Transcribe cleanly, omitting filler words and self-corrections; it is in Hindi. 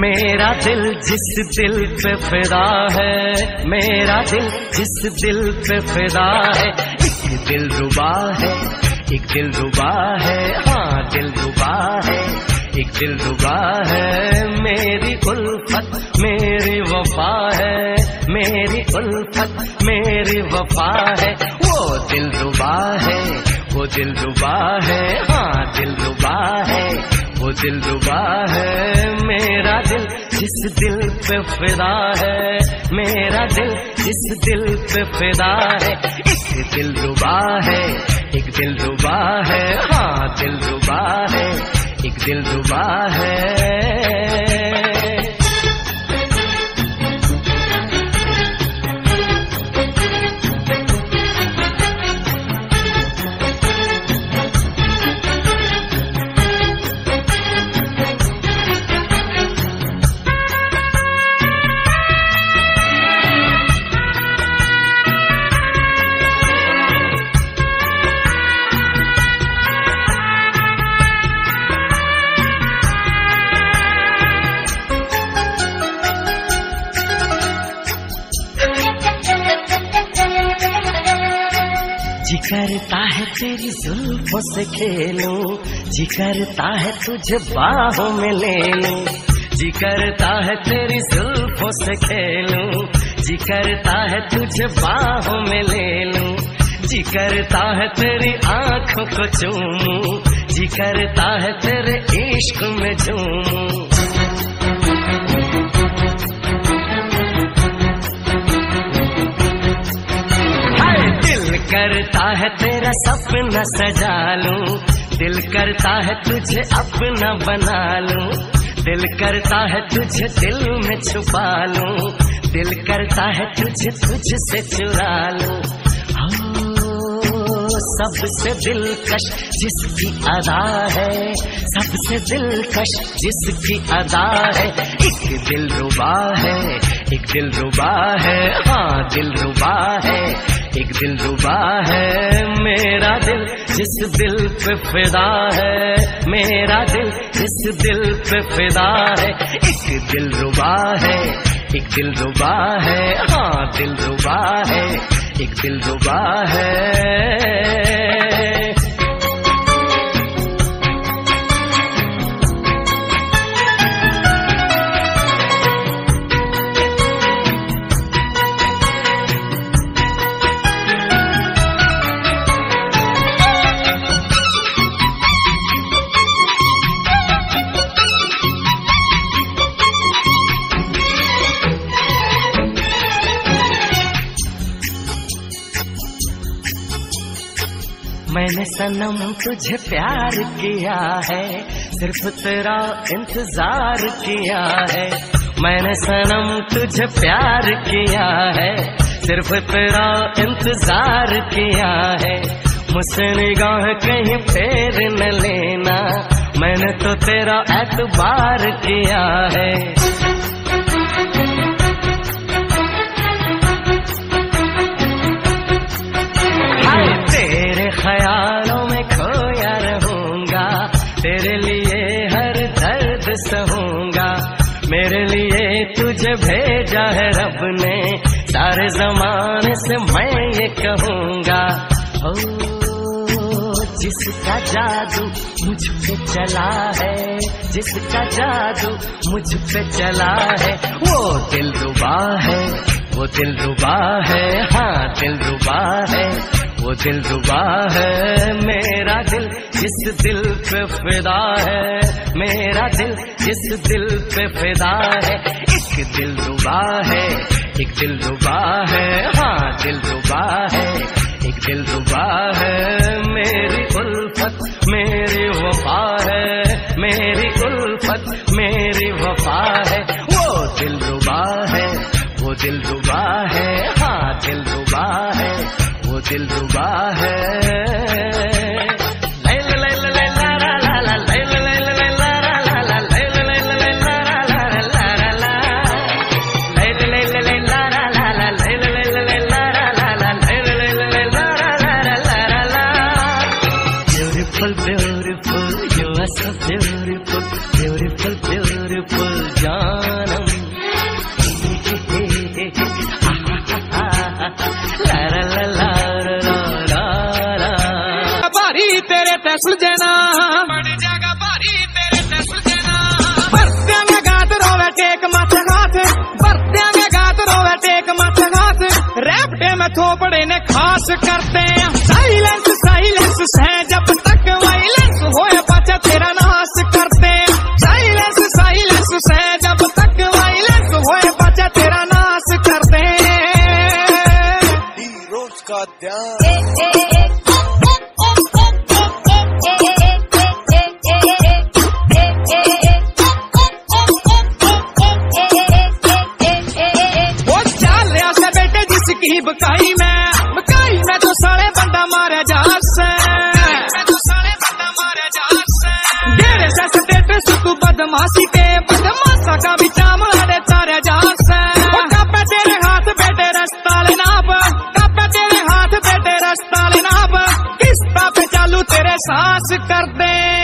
मेरा दिल जिस दिल पे फिदा है, मेरा दिल जिस दिल पे फिदा है, एक दिल रुबा है, एक दिल रुबा है, हाँ दिल रुबा है, एक दिल रुबा है। मेरी उल्फत मेरी वफा है, मेरी उल्फत मेरी वफा है, वो दिल रुबा है, वो दिल रुबा है, हाँ दिल रुबा है, वो दिल रुबा है। मेरा दिल जिस दिल पे फिदा है, मेरा दिल जिस दिल पे फिदा है, एक दिल रुबा है, एक दिल रुबा है, हाँ दिल रुबा है, एक दिल रुबा है। जी करता है तेरी जुल्फों से खेलूं, जी करता है तुझे बाहों में ले लूं, जी करता है तेरी जुल्फों से खेलूं, जी करता है तुझे बाहों में ले लूं, जी करता है तेरी आंखों को चूमूं, जी करता है तेरे इश्क में झूमूं। करता है तेरा सपना सजा लूं, दिल करता है तुझे अपना बना लूं, दिल करता है तुझे दिल में छुपा लूं, दिल करता है तुझे तुझसे चुरा लूं। सबसे दिलकश जिसकी अदा है, सबसे दिलकश जिसकी अदा है, एक दिल रुबा है, एक दिल रुबा है, हाँ दिल रुबा है, एक दिल रुबा है। मेरा दिल जिस दिल पे फिदा है, मेरा दिल जिस दिल पे फिदा है, एक दिल रुबा है, एक दिल रुबा है, हाँ दिल रुबा है, एक दिल रुबा है। मैंने सनम तुझे प्यार किया है, सिर्फ तेरा इंतजार किया है, मैंने सनम तुझे प्यार किया है, सिर्फ तेरा इंतजार किया है। मुझसे निगाह कहीं फेर न लेना, मैंने तो तेरा एतबार किया है। ख्यालों में खोया रहूंगा, तेरे लिए हर दर्द सहूंगा, मेरे लिए तुझे भेजा है रब ने, सारे जमाने से मैं ये कहूंगा। ओ जिसका जादू मुझ पे चला है, जिसका जादू मुझ पे चला है, वो दिल रुबा है, वो दिल रुबा है, हाँ दिल रुबा है, वो दिल रुबा है। मेरा दिल जिस दिल पे फिदा है, मेरा दिल जिस दिल पे फिदा है, एक दिल रुबा है, एक दिल रुबा है, हाँ दिल रुबा है, एक दिल रुबा है। मेरी उल्फत मेरी वफा है, मेरी उल्फत मेरी वफा है, वो दिल रुबा है, वो दिल रुबा है, हाँ दिल रुबा है, वो दिल रुबा है। Beautiful, beautiful. beautiful, you are so beautiful, beautiful, beautiful जानम। ला ला ला ला ला ला ला। भारी तेरे ते सुलझना, बड़ जागा भारी तेरे ते सुलझना। बरत्या में गात रोवे टेक मत हाथ, बरत्या में गात रोवे टेक मत हाथ। रैपटे में थोपड़े ने खास करते हैं साइलेंस, साइलेंस है जब तक वायलेंस होए बचा तेरा नाश करते हैं। साइलेंस, साइलेंस है जब तक वायलेंस होए बचा तेरा नाश करते हैं। रोज का ध्यान की बकाई में तो साले बंदा मारे जासे, डेरे से स्टेटस तू बदमाशी के बदमाशा का भी चामड़े तारे जासे। कापे तेरे हाथ बेटे रास्ता लेनाब, कापे तेरे हाथ बेटे रास्ता लेनाब। किस्ता पे चालू तेरे सांस कर दे।